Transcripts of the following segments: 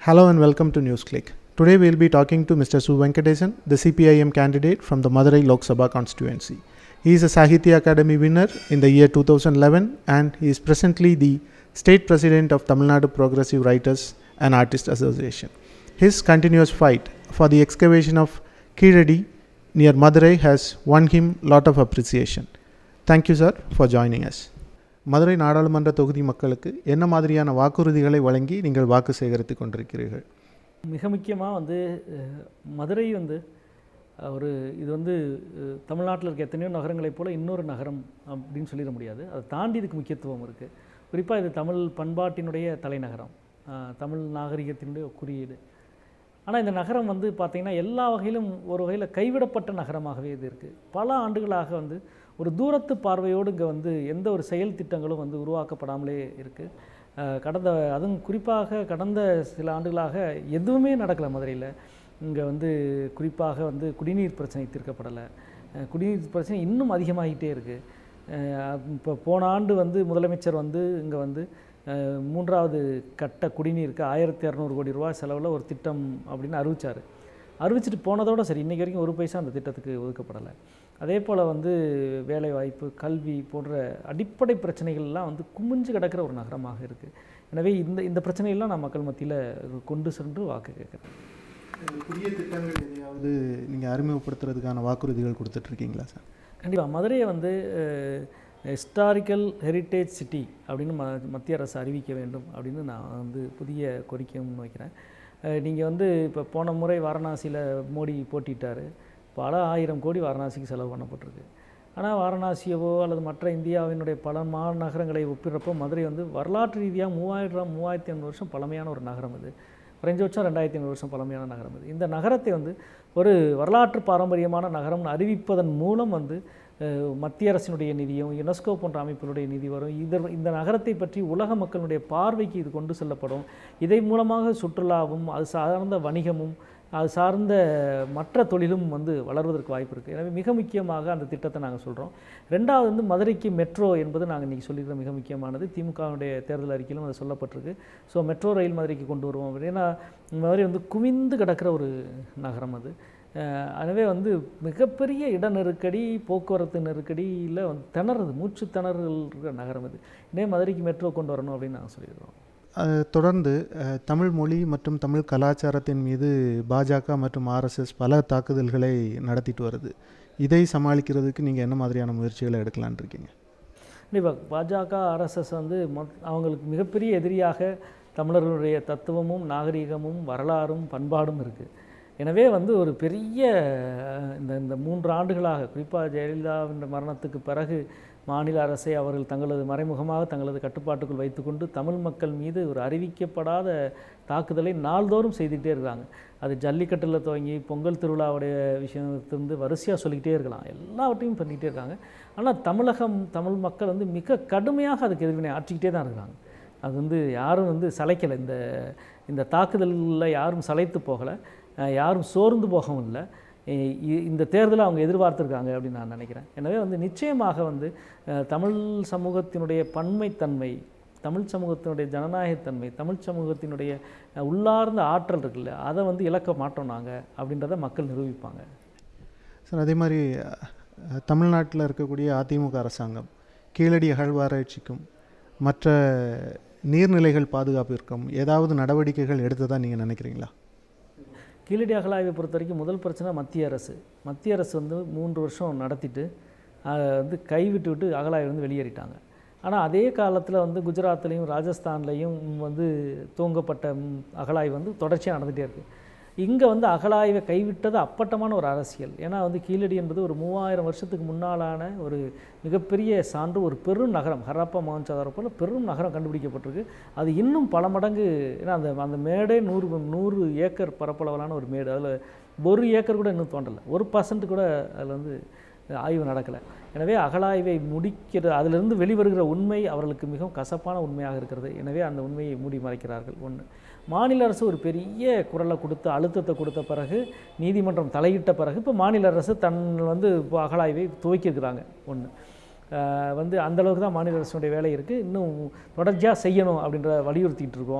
Hello and welcome to NewsClick. Today we will be talking to Mr. Su Venkatesan, the CPIM candidate from the Madurai Lok Sabha constituency. He is a Sahitya Academy winner in the year 2011 and he is presently the State President of Tamil Nadu Progressive Writers and Artists Association. His continuous fight for the excavation of Keezhadi near Madurai has won him a lot of appreciation. Thank you, sir, for joining us. Madurai நாடாளுமன்ற தொகுதி மக்களுக்கு என்ன மாதிரியான வாக்குறுதிகளை வழங்கி நீங்கள் வாக்கு சேகரித்து கொண்டிருக்கிறீர்கள்? மிக முக்கியமாக மதுரை இது தமிழ்நாட்டில் இருக்க எத்தனையோ நகரங்களைப் போல இன்னொரு நகரம் அப்படின்னு சொல்லிட முடியாது. அதை தாண்டி இதுக்கு முக்கியத்துவம் இருக்குது. குறிப்பாக இது தமிழ் பண்பாட்டினுடைய தலைநகரம், தமிழ் நாகரிகத்தினுடைய குறியீடு. ஆனால் இந்த நகரம் பார்த்திங்கன்னா எல்லா வகையிலும் ஒரு வகையில் கைவிடப்பட்ட நகரமாகவே இது இருக்குது. பல ஆண்டுகளாக ஒரு தூரத்து பார்வையோடு இங்கே எந்த ஒரு செயல் திட்டங்களும் உருவாக்கப்படாமலே இருக்குது. அதுவும் குறிப்பாக கடந்த சில ஆண்டுகளாக எதுவுமே நடக்கலை மதுரையில். இங்கே குறிப்பாக குடிநீர் பிரச்சனை தீர்க்கப்படலை. குடிநீர் பிரச்சனை இன்னும் அதிகமாகிட்டே இருக்குது. இப்போ போன ஆண்டு முதலமைச்சர் இங்கே மூன்றாவது கட்ட குடிநீருக்கு 1200 கோடி ரூபாய் செலவில் ஒரு திட்டம் அப்படின்னு அறிவிச்சிட்டு போனதோடு சரி, இன்றைக்கி வரைக்கும் ஒரு பைசா அந்த திட்டத்துக்கு ஒதுக்கப்படலை. அதே போல் வேலைவாய்ப்பு, கல்வி போன்ற அடிப்படை பிரச்சனைகள்லாம் குமிஞ்சு கிடக்கிற ஒரு நகரமாக இருக்குது. எனவே இந்த பிரச்சனைகள்லாம் நான் மக்கள் மத்தியில் கொண்டு சென்று வாக்கு கேட்குறேன். புதிய திட்டங்கள் எதையாவது நீங்கள் அறிமுகப்படுத்துறதுக்கான வாக்குறுதிகள் கொடுத்துட்ருக்கீங்களா சார்? கண்டிப்பாக. மதுரையை ஹிஸ்டாரிக்கல் ஹெரிட்டேஜ் சிட்டி அப்படின்னு மத்திய அரசு அறிவிக்க வேண்டும் அப்படின்னு நான் புதிய கோரிக்கையை முன்வைக்கிறேன். நீங்கள் இப்போ போன முறை வாரணாசியில் மோடி போட்டிட்டார். பல 1000 கோடி வாரணாசிக்கு செலவு பண்ணப்பட்டிருக்கு. ஆனால் வாரணாசியவோ அல்லது மற்ற இந்தியாவினுடைய பல மாநகரங்களை ஒப்பிடுறப்போ மதுரை வரலாற்று ரீதியாக 3500 வருஷம் பழமையான ஒரு நகரம். இது குறைஞ்சபட்சம் 2500 வருஷம் பழமையான நகரம். இது இந்த நகரத்தை ஒரு வரலாற்று பாரம்பரியமான நகரம்னு அறிவிப்பதன் மூலம் மத்திய அரசினுடைய நிதியும் யுனெஸ்கோ போன்ற அமைப்பினுடைய நிதி வரும். இந்த நகரத்தை பற்றி உலக மக்களுடைய பார்வைக்கு இது கொண்டு செல்லப்படும். இதை மூலமாக சுற்றுலாவும் அது சார்ந்த வணிகமும் அது சார்ந்த மற்ற தொழிலும் வளர்வதற்கு வாய்ப்பு இருக்குது. எனவே மிக முக்கியமாக அந்த திட்டத்தை நாங்கள் சொல்கிறோம். ரெண்டாவது மதுரைக்கு மெட்ரோ என்பது நாங்கள் இன்றைக்கி சொல்லியிருக்கிற மிக முக்கியமானது. திமுகவுடைய தேர்தல் அறிக்கையிலும் அது சொல்லப்பட்டிருக்கு. ஸோ மெட்ரோ ரயில் மதுரைக்கு கொண்டு வருவோம் அப்படின்னா மதுரை குவிந்து கிடக்கிற ஒரு நகரம் அது. எனவே மிகப்பெரிய இட நெருக்கடி, போக்குவரத்து நெருக்கடியில் திணறுது, மூச்சு திணறல் இருக்கிற நகரம் இது. இதே மதுரைக்கு மெட்ரோ கொண்டு வரணும் அப்படின்னு நாங்கள் சொல்லியிருக்கிறோம். தொடர்ந்து தமிழ் மொழி மற்றும் தமிழ் கலாச்சாரத்தின் மீது பாஜக மற்றும் ஆர்எஸ்எஸ் பல தாக்குதல்களை நடத்திட்டு வருது. இதை சமாளிக்கிறதுக்கு நீங்கள் என்ன மாதிரியான முயற்சிகளை எடுக்கலான் இருக்கீங்க? கண்டிப்பாக. பாஜக ஆர்எஸ்எஸ் அவங்களுக்கு மிகப்பெரிய எதிரியாக தமிழர்களுடைய தத்துவமும் நாகரிகமும் வரலாறும் பண்பாடும் இருக்குது. எனவே ஒரு பெரிய இந்த 3 ஆண்டுகளாக குறிப்பாக ஜெயலலிதாவின் மரணத்துக்கு பிறகு மாநில அரசை அவர்கள் மறைமுகமாக தங்களது கட்டுப்பாட்டுக்குள் வைத்துக்கொண்டு தமிழ் மக்கள் மீது ஒரு அறிவிக்கப்படாத தாக்குதலை நாள்தோறும் செய்துக்கிட்டே இருக்காங்க. அது ஜல்லிக்கட்டில் துவங்கி பொங்கல் திருவிழாவுடைய விஷயத்திலிருந்து வரிசையாக சொல்லிக்கிட்டே இருக்கலாம். எல்லாவற்றையும் பண்ணிக்கிட்டே இருக்காங்க. ஆனால் தமிழ் மக்கள் மிக கடுமையாக அதுக்கு எதிர்வினை ஆற்றிக்கிட்டே தான் இருக்காங்க. அது யாரும் சளைக்கலை. இந்த தாக்குதலில் யாரும் சளைத்து போகலை, யாரும் சோர்ந்து போகவும் இல்லை. இந்த தேர்தலை அவங்க எதிர்பார்த்துருக்காங்க அப்படின்னு நான் நினைக்கிறேன். எனவே நிச்சயமாக தமிழ் சமூகத்தினுடைய பன்மைத்தன்மை, தமிழ் சமூகத்தினுடைய ஜனநாயகத்தன்மை, தமிழ் சமூகத்தினுடைய உள்ளார்ந்த ஆற்றல் இருக்குல்ல, அதை இழக்க மாட்டோம் நாங்கள் அப்படின்றத மக்கள் நிரூபிப்பாங்க. சார், அதே மாதிரி தமிழ்நாட்டில் இருக்கக்கூடிய அதிமுக அரசாங்கம் கீழடி அகழ்வாராய்ச்சிக்கும் மற்ற நீர்நிலைகள் பாதுகாப்பிற்கும் ஏதாவது நடவடிக்கைகள் எடுத்ததா நீங்கள் நினைக்கிறீங்களா? கீழடி அகழாய்வை பொறுத்த வரைக்கும் முதல் பிரச்சனை மத்திய அரசு 3 வருஷம் நடத்திட்டு கைவிட்டு அகழாய்வு வெளியேறிட்டாங்க. ஆனால் அதே காலத்தில் குஜராத்லேயும் ராஜஸ்தான்லேயும் தூங்கப்பட்ட அகழாய்வு தொடர்ச்சியாக நடந்துகிட்டே இருக்குது. இங்கே அகழாய்வை கைவிட்டது அப்பட்டமான ஒரு அரசியல். ஏன்னா கீழடி என்பது ஒரு 3000 வருஷத்துக்கு முன்னாலான ஒரு மிகப்பெரிய சான்று. ஒரு பெரும் நகரம், ஹரப்பா மோகன்சாதாரோ போல் பெரும் நகரம் கண்டுபிடிக்கப்பட்டிருக்கு. அது இன்னும் பல மடங்கு. ஏன்னா அந்த மேடே 100 ஏக்கர் பரப்பளவிலான ஒரு மேடு. அதில் 1 ஏக்கர் கூட இன்னும் தோண்டலை, 1% கூட அதில் ஆய்வு நடக்கலை. எனவே அகழாய்வை அதிலிருந்து வெளிவருகிற உண்மை அவர்களுக்கு மிகவும் கசப்பான உண்மையாக இருக்கிறது. எனவே அந்த உண்மையை மூடி மறைக்கிறார்கள். ஒன்று, மாநில அரசு ஒரு பெரிய குரலை கொடுத்து அழுத்தத்தை கொடுத்த பிறகு, நீதிமன்றம் தலையிட்ட பிறகு இப்போ மாநில அரசு இப்போ அகழாய்வை துவக்கியிருக்கிறாங்க. ஒன்று, அந்தளவுக்கு தான் மாநில அரசுடைய வேலை இருக்குது. இன்னும் தொடர்ச்சியாக செய்யணும் அப்படின்ற வலியுறுத்திட்டு இருக்கோம்.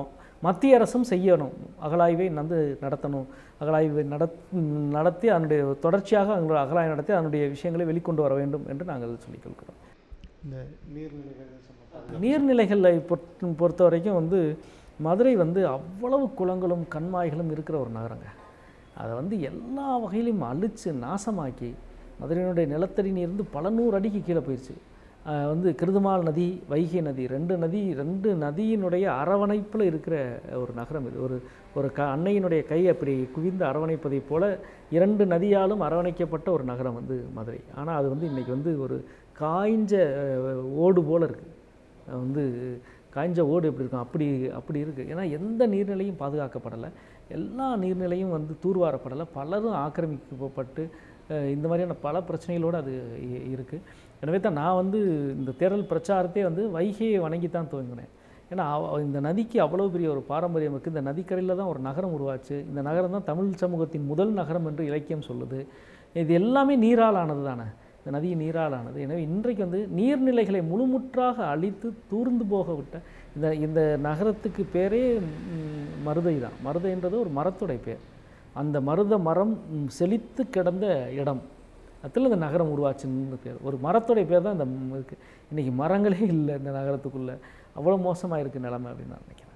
மத்திய அரசும் செய்யணும், அகழாய்வை நடத்தணும். அகழாய்வை நடத்தி அதனுடைய தொடர்ச்சியாக அவங்களோட அகழாய்வு நடத்தி அதனுடைய விஷயங்களை வெளிக்கொண்டு வர வேண்டும் என்று நாங்கள் சொல்லிக் கொள்கிறோம். இந்த நீர்நிலைகளை பொறுத்த வரைக்கும் மதுரை அவ்வளவு குளங்களும் கண்மாய்களும் இருக்கிற ஒரு நகரங்க. அதை எல்லா வகையிலும் அழித்து நாசமாக்கி மதுரையினுடைய நிலத்தடி நீர் பல 100 அடிக்கு கீழே போயிடுச்சு. கிருதுமால் நதி, வைகை நதி, ரெண்டு நதியினுடைய அரவணைப்பில் இருக்கிற ஒரு நகரம் இது. ஒரு அன்னையினுடைய கை அப்படி குவிந்து அரவணைப்பதை போல 2 நதியாலும் அரவணைக்கப்பட்ட ஒரு நகரம் மதுரை. ஆனால் அது இன்றைக்கி ஒரு காய்ஞ்ச ஓடு போல் இருக்குது. காய்ஞ்ச ஓடு எப்படி இருக்கும் அப்படி இருக்குது. ஏன்னா எந்த நீர்நிலையும் பாதுகாக்கப்படலை, எல்லா நீர்நிலையும் தூர்வாரப்படலை, பலரும் ஆக்கிரமிக்கப்பட்டு இந்த மாதிரியான பல பிரச்சனைகளோடு அது இருக்குது. எனவே தான் நான் இந்த தேர்தல் பிரச்சாரத்தையே வைகையை வணங்கி தான் துவங்கினேன். ஏன்னா இந்த நதிக்கு அவ்வளோ பெரிய ஒரு பாரம்பரியம் இருக்குது. இந்த நதிக்கரையில் தான் ஒரு நகரம் உருவாச்சு. இந்த நகரம் தான் தமிழ் சமூகத்தின் முதல் நகரம் என்று இலக்கியம் சொல்லுது. இது எல்லாமே நீரால் ஆனது தானே, இந்த நதி நீரால் ஆனது. எனவே இன்றைக்கு நீர்நிலைகளை முழுமுற்றாக அழித்து தூர்ந்து போக விட்ட இந்த நகரத்துக்கு பேரே மருதை தான். மருதைன்றது ஒரு மரத்துடைய பேர். அந்த மருத மரம் செழித்து கிடந்த இடம், அதில் இந்த நகரம் உருவாச்சுன்னு பேர். ஒரு மரத்துடைய பேர் தான் இந்த இருக்குது. இன்றைக்கி மரங்களே இல்லை இந்த நகரத்துக்குள்ளே. அவ்வளோ மோசமாக இருக்குது நிலைமை அப்படின்னு நான் நினைக்கிறேன்.